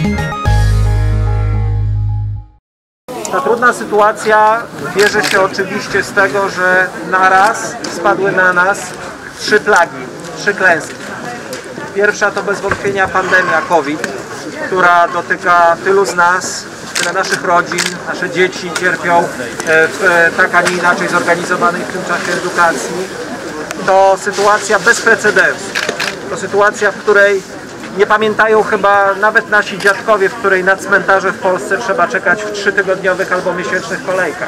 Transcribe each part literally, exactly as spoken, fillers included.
Ta trudna sytuacja bierze się oczywiście z tego, że naraz spadły na nas trzy plagi, trzy klęski. Pierwsza to bez wątpienia pandemia COVID, która dotyka tylu z nas, tyle naszych rodzin, nasze dzieci cierpią w tak, a nie inaczej zorganizowanej w tym czasie edukacji. To sytuacja bez precedensu. To sytuacja, w której nie pamiętają chyba nawet nasi dziadkowie, w której na cmentarze w Polsce trzeba czekać w trzytygodniowych albo miesięcznych kolejkach.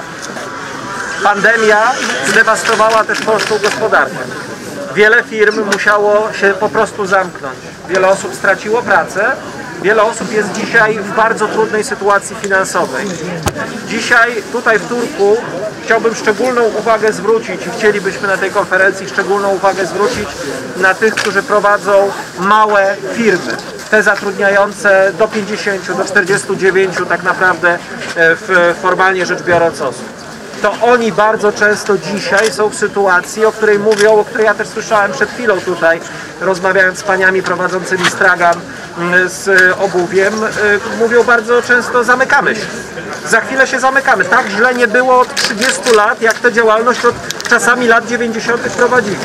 Pandemia zdewastowała też polską gospodarkę. Wiele firm musiało się po prostu zamknąć. Wiele osób straciło pracę. Wiele osób jest dzisiaj w bardzo trudnej sytuacji finansowej. Dzisiaj tutaj w Turku chciałbym szczególną uwagę zwrócić i chcielibyśmy na tej konferencji szczególną uwagę zwrócić na tych, którzy prowadzą małe firmy. Te zatrudniające do pięćdziesięciu, do czterdziestu dziewięciu tak naprawdę w, formalnie rzecz biorąc osób. To oni bardzo często dzisiaj są w sytuacji, o której mówią, o której ja też słyszałem przed chwilą tutaj, rozmawiając z paniami prowadzącymi stragan z obuwiem, mówią bardzo często: zamykamy się. Za chwilę się zamykamy. Tak źle nie było od trzydziestu lat, jak tę działalność od czasami lat dziewięćdziesiątych prowadzili.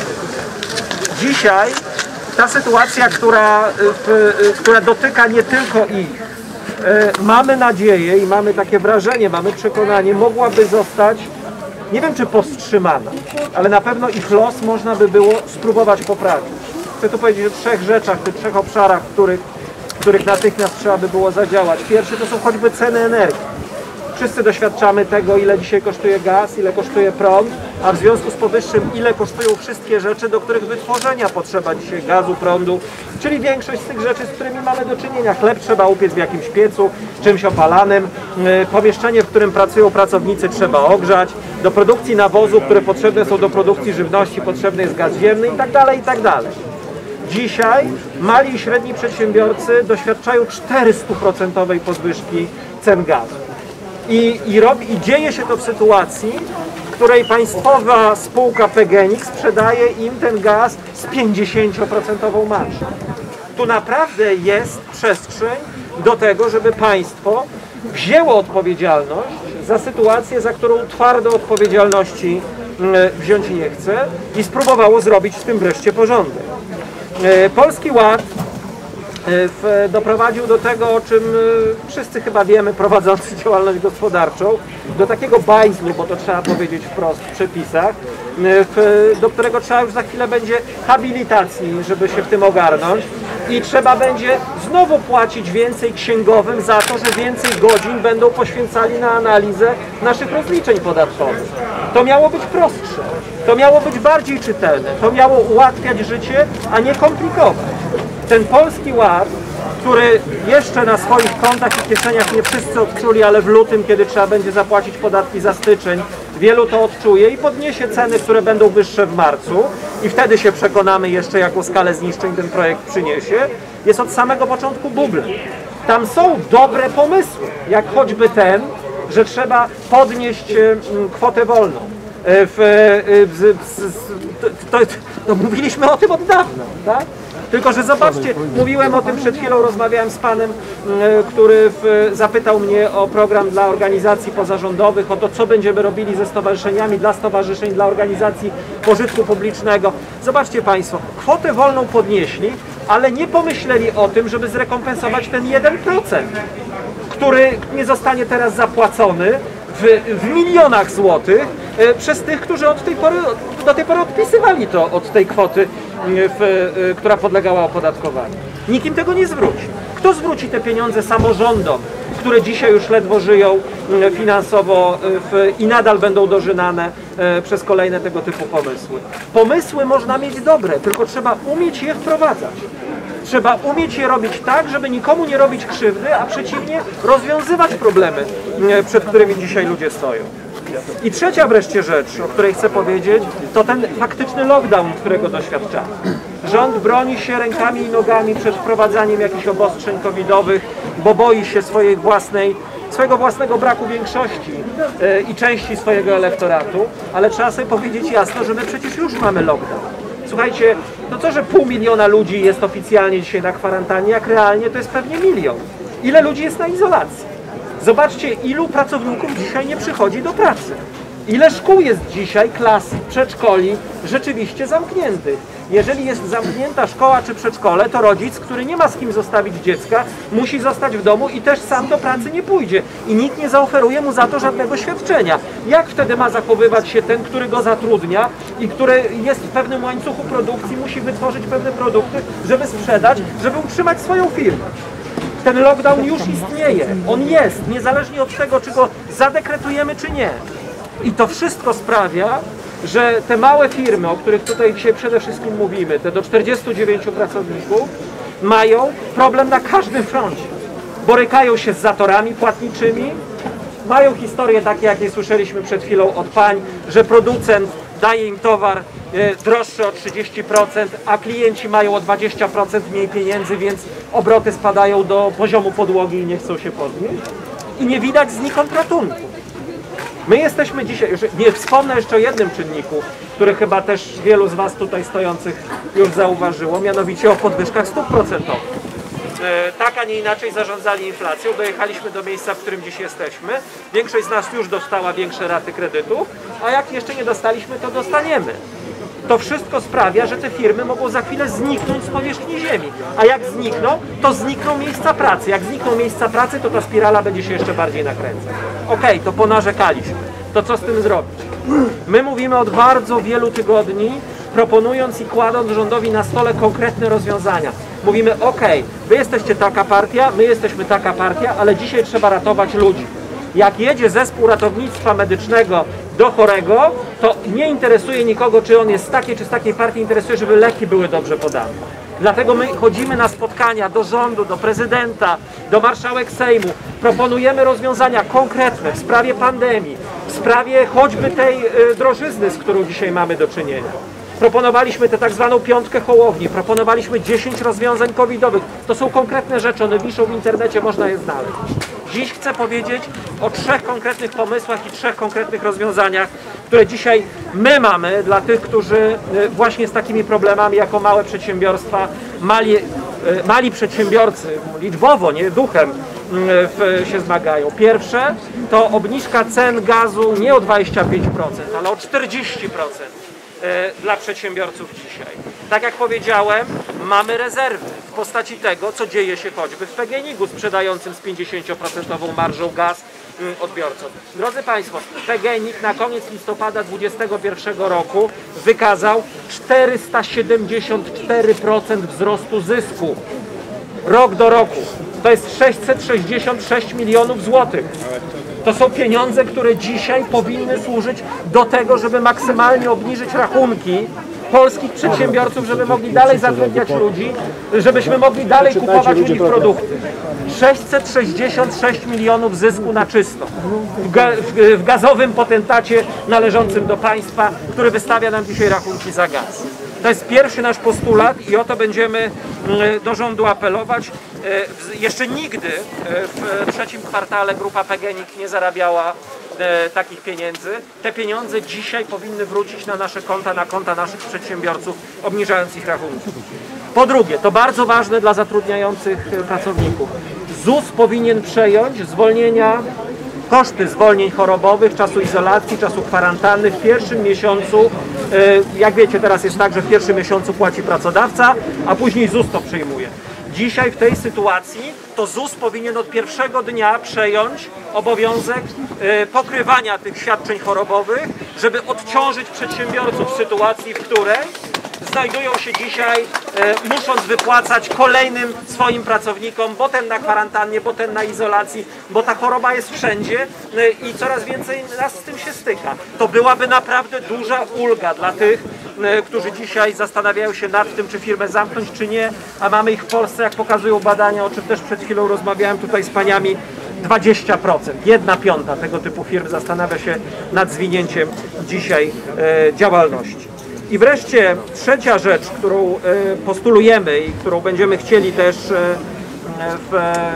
Dzisiaj ta sytuacja, która, która dotyka nie tylko ich, mamy nadzieję i mamy takie wrażenie, mamy przekonanie, mogłaby zostać, nie wiem czy powstrzymana, ale na pewno ich los można by było spróbować poprawić. Chcę tu powiedzieć o trzech rzeczach, tych trzech obszarach, w których, w których natychmiast trzeba by było zadziałać. Pierwszy to są choćby ceny energii. Wszyscy doświadczamy tego, ile dzisiaj kosztuje gaz, ile kosztuje prąd, a w związku z powyższym ile kosztują wszystkie rzeczy, do których wytworzenia potrzeba dzisiaj gazu, prądu, czyli większość z tych rzeczy, z którymi mamy do czynienia. Chleb trzeba upiec w jakimś piecu, czymś opalanym, pomieszczenie, w którym pracują pracownicy, trzeba ogrzać, do produkcji nawozów, które potrzebne są do produkcji żywności, potrzebny jest gaz ziemny i tak dalej, i tak dalej. Dzisiaj mali i średni przedsiębiorcy doświadczają czterystuprocentowej podwyżki cen gazu. I, i, robi, I dzieje się to w sytuacji, w której państwowa spółka P G N X sprzedaje im ten gaz z pięćdziesięcioprocentową marżą. Tu naprawdę jest przestrzeń do tego, żeby państwo wzięło odpowiedzialność za sytuację, za którą twardo odpowiedzialności wziąć nie chce i spróbowało zrobić z tym wreszcie porządek. Polski Ład doprowadził do tego, o czym wszyscy chyba wiemy, prowadzący działalność gospodarczą, do takiego bajzlu, bo to trzeba powiedzieć wprost w przepisach, do którego trzeba już za chwilę będzie habilitacji, żeby się w tym ogarnąć, i trzeba będzie znowu płacić więcej księgowym za to, że więcej godzin będą poświęcali na analizę naszych rozliczeń podatkowych. To miało być prostsze, to miało być bardziej czytelne, to miało ułatwiać życie, a nie komplikować. Ten Polski Ład, który jeszcze na swoich kontach i kieszeniach nie wszyscy odczuli, ale w lutym, kiedy trzeba będzie zapłacić podatki za styczeń, wielu to odczuje i podniesie ceny, które będą wyższe w marcu, i wtedy się przekonamy jeszcze, jaką skalę zniszczeń ten projekt przyniesie, jest od samego początku bublem. Tam są dobre pomysły, jak choćby ten, że trzeba podnieść kwotę wolną. W, w, w, to, to mówiliśmy o tym od dawna, tak? Tylko że zobaczcie, mówiłem o tym przed chwilą, rozmawiałem z panem, który w, zapytał mnie o program dla organizacji pozarządowych, o to, co będziemy robili ze stowarzyszeniami, dla stowarzyszeń, dla organizacji pożytku publicznego. Zobaczcie państwo, kwotę wolną podnieśli, ale nie pomyśleli o tym, żeby zrekompensować ten jeden procent, który nie zostanie teraz zapłacony w, w milionach złotych e, przez tych, którzy od tej pory, do tej pory odpisywali to od tej kwoty, w, e, która podlegała opodatkowaniu. Nikt im tego nie zwróci. Kto zwróci te pieniądze samorządom, które dzisiaj już ledwo żyją finansowo w, i nadal będą dożynane e, przez kolejne tego typu pomysły? Pomysły można mieć dobre, tylko trzeba umieć je wprowadzać. Trzeba umieć je robić tak, żeby nikomu nie robić krzywdy, a przeciwnie, rozwiązywać problemy, przed którymi dzisiaj ludzie stoją. I trzecia wreszcie rzecz, o której chcę powiedzieć, to ten faktyczny lockdown, którego doświadczamy. Rząd broni się rękami i nogami przed wprowadzaniem jakichś obostrzeń covidowych, bo boi się swojej własnej, swojego własnego braku większości yy, i części swojego elektoratu, ale trzeba sobie powiedzieć jasno, że my przecież już mamy lockdown. Słuchajcie, no to, że pół miliona ludzi jest oficjalnie dzisiaj na kwarantannie, jak realnie to jest pewnie milion. Ile ludzi jest na izolacji? Zobaczcie, ilu pracowników dzisiaj nie przychodzi do pracy. Ile szkół jest dzisiaj, klas, przedszkoli rzeczywiście zamkniętych? Jeżeli jest zamknięta szkoła czy przedszkole, to rodzic, który nie ma z kim zostawić dziecka, musi zostać w domu i też sam do pracy nie pójdzie. I nikt nie zaoferuje mu za to żadnego świadczenia. Jak wtedy ma zachowywać się ten, który go zatrudnia i który jest w pewnym łańcuchu produkcji, musi wytworzyć pewne produkty, żeby sprzedać, żeby utrzymać swoją firmę? Ten lockdown już istnieje. On jest, niezależnie od tego, czy go zadekretujemy, czy nie. I to wszystko sprawia, że te małe firmy, o których tutaj dzisiaj przede wszystkim mówimy, te do czterdziestu dziewięciu pracowników, mają problem na każdym froncie. Borykają się z zatorami płatniczymi, mają historie takie, jakie słyszeliśmy przed chwilą od pań, że producent daje im towar droższy o trzydzieści procent, a klienci mają o dwadzieścia procent mniej pieniędzy, więc obroty spadają do poziomu podłogi i nie chcą się podnieść. I nie widać znikąd ratunku. My jesteśmy dzisiaj, nie wspomnę jeszcze o jednym czynniku, który chyba też wielu z Was tutaj stojących już zauważyło, mianowicie o podwyżkach stóp procentowych. Tak, a nie inaczej zarządzali inflacją, dojechaliśmy do miejsca, w którym dziś jesteśmy. Większość z nas już dostała większe raty kredytów, a jak jeszcze nie dostaliśmy, to dostaniemy. To wszystko sprawia, że te firmy mogą za chwilę zniknąć z powierzchni ziemi. A jak znikną, to znikną miejsca pracy. Jak znikną miejsca pracy, to ta spirala będzie się jeszcze bardziej nakręcać. Okej, okay, to ponarzekaliśmy. To co z tym zrobić? My mówimy od bardzo wielu tygodni, proponując i kładąc rządowi na stole konkretne rozwiązania. Mówimy, ok, wy jesteście taka partia, my jesteśmy taka partia, ale dzisiaj trzeba ratować ludzi. Jak jedzie zespół ratownictwa medycznego do chorego, to nie interesuje nikogo, czy on jest z takiej czy z takiej partii, interesuje, żeby leki były dobrze podane. Dlatego my chodzimy na spotkania do rządu, do prezydenta, do marszałek Sejmu, proponujemy rozwiązania konkretne w sprawie pandemii, w sprawie choćby tej y, drożyzny, z którą dzisiaj mamy do czynienia. Proponowaliśmy tę tak zwaną piątkę Hołowni, proponowaliśmy dziesięć rozwiązań covidowych. To są konkretne rzeczy, one wiszą w internecie, można je znaleźć. Dziś chcę powiedzieć o trzech konkretnych pomysłach i trzech konkretnych rozwiązaniach, które dzisiaj my mamy dla tych, którzy właśnie z takimi problemami jako małe przedsiębiorstwa, mali, mali przedsiębiorcy, liczbowo, nie duchem, się zmagają. Pierwsze to obniżka cen gazu nie o dwadzieścia pięć procent, ale o czterdzieści procent. Dla przedsiębiorców dzisiaj. Tak jak powiedziałem, mamy rezerwy w postaci tego, co dzieje się choćby w P G N I G-u sprzedającym z pięćdziesięcioprocentową marżą gaz odbiorcom. Drodzy Państwo, P G N I G na koniec listopada dwudziestego pierwszego roku wykazał czterysta siedemdziesiąt cztery procent wzrostu zysku. Rok do roku. To jest sześćset sześćdziesiąt sześć milionów złotych. To są pieniądze, które dzisiaj powinny służyć do tego, żeby maksymalnie obniżyć rachunki polskich przedsiębiorców, żeby mogli dalej zatrudniać ludzi, żebyśmy mogli dalej kupować u nich produkty. sześćset sześćdziesiąt sześć milionów zysku na czysto w, ga w gazowym potentacie należącym do państwa, który wystawia nam dzisiaj rachunki za gaz. To jest pierwszy nasz postulat i o to będziemy do rządu apelować. Jeszcze nigdy w trzecim kwartale grupa P G N I G nie zarabiała takich pieniędzy. Te pieniądze dzisiaj powinny wrócić na nasze konta, na konta naszych przedsiębiorców, obniżając ich rachunki. Po drugie, to bardzo ważne dla zatrudniających pracowników. Z U S powinien przejąć zwolnienia, koszty zwolnień chorobowych, czasu izolacji, czasu kwarantanny w pierwszym miesiącu. Jak wiecie, teraz jest tak, że w pierwszym miesiącu płaci pracodawca, a później Z U S to przyjmuje. Dzisiaj w tej sytuacji to Z U S powinien od pierwszego dnia przejąć obowiązek pokrywania tych świadczeń chorobowych, żeby odciążyć przedsiębiorców w sytuacji, w której znajdują się dzisiaj, musząc wypłacać kolejnym swoim pracownikom, bo ten na kwarantannie, bo ten na izolacji, bo ta choroba jest wszędzie i coraz więcej nas z tym się styka. To byłaby naprawdę duża ulga dla tych, którzy dzisiaj zastanawiają się nad tym, czy firmę zamknąć, czy nie, a mamy ich w Polsce, jak pokazują badania, o czym też przed chwilą rozmawiałem tutaj z paniami, dwadzieścia procent, jedna piąta tego typu firm zastanawia się nad zwinięciem dzisiaj e, działalności. I wreszcie trzecia rzecz, którą postulujemy i którą będziemy chcieli też, w,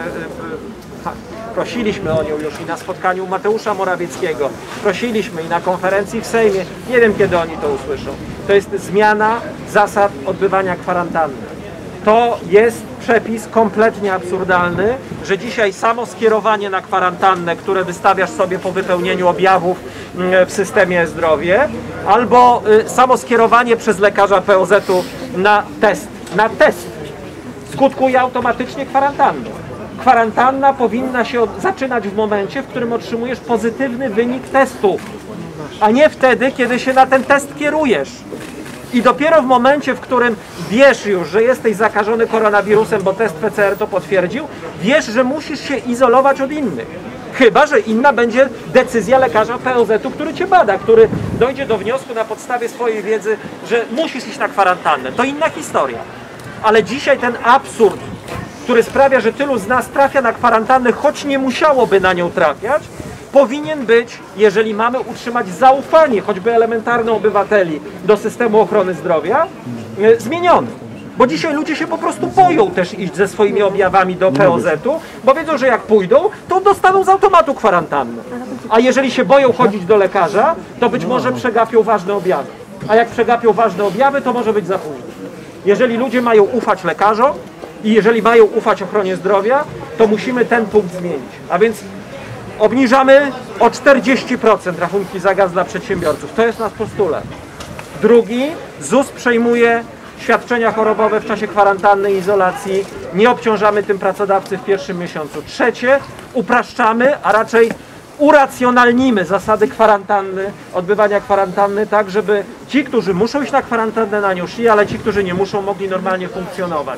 w, prosiliśmy o nią już i na spotkaniu Mateusza Morawieckiego, prosiliśmy i na konferencji w Sejmie, nie wiem kiedy oni to usłyszą, to jest zmiana zasad odbywania kwarantanny. to jest przepis kompletnie absurdalny, że dzisiaj samo skierowanie na kwarantannę, które wystawiasz sobie po wypełnieniu objawów w systemie zdrowie, albo samo skierowanie przez lekarza P O Z-u na test, na test skutkuje automatycznie kwarantanną. Kwarantanna powinna się od, zaczynać w momencie, w którym otrzymujesz pozytywny wynik testu, a nie wtedy, kiedy się na ten test kierujesz. I dopiero w momencie, w którym wiesz już, że jesteś zakażony koronawirusem, bo test P C R to potwierdził, wiesz, że musisz się izolować od innych. Chyba że inna będzie decyzja lekarza P O Z-u, który cię bada, który dojdzie do wniosku na podstawie swojej wiedzy, że musisz iść na kwarantannę. To inna historia. Ale dzisiaj ten absurd, który sprawia, że tylu z nas trafia na kwarantannę, choć nie musiałoby na nią trafiać, powinien być, jeżeli mamy utrzymać zaufanie, choćby elementarne obywateli, do systemu ochrony zdrowia, zmieniony. Bo dzisiaj ludzie się po prostu boją też iść ze swoimi objawami do P O Z-u, bo wiedzą, że jak pójdą, to dostaną z automatu kwarantannę. A jeżeli się boją chodzić do lekarza, to być może przegapią ważne objawy. A jak przegapią ważne objawy, to może być za późno. Jeżeli ludzie mają ufać lekarzom i jeżeli mają ufać ochronie zdrowia, to musimy ten punkt zmienić. A więc obniżamy o czterdzieści procent rachunki za gaz dla przedsiębiorców. To jest nasz postulat. Drugi, Z U S przejmuje świadczenia chorobowe w czasie kwarantanny i izolacji. Nie obciążamy tym pracodawcy w pierwszym miesiącu. Trzecie, upraszczamy, a raczej uracjonalnimy zasady kwarantanny, odbywania kwarantanny, tak żeby ci, którzy muszą iść na kwarantannę, na nią szli, ale ci, którzy nie muszą, mogli normalnie funkcjonować.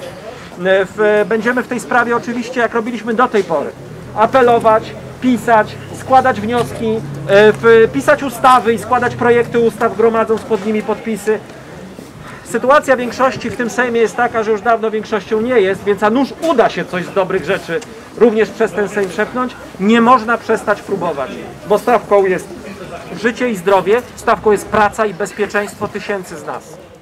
W, będziemy w tej sprawie oczywiście, jak robiliśmy do tej pory, apelować, pisać, składać wnioski, w, pisać ustawy i składać projekty ustaw, gromadząc pod nimi podpisy. Sytuacja większości w tym Sejmie jest taka, że już dawno większością nie jest, więc a nuż uda się coś z dobrych rzeczy również przez ten Sejm szepnąć, nie można przestać próbować, bo stawką jest życie i zdrowie, stawką jest praca i bezpieczeństwo tysięcy z nas.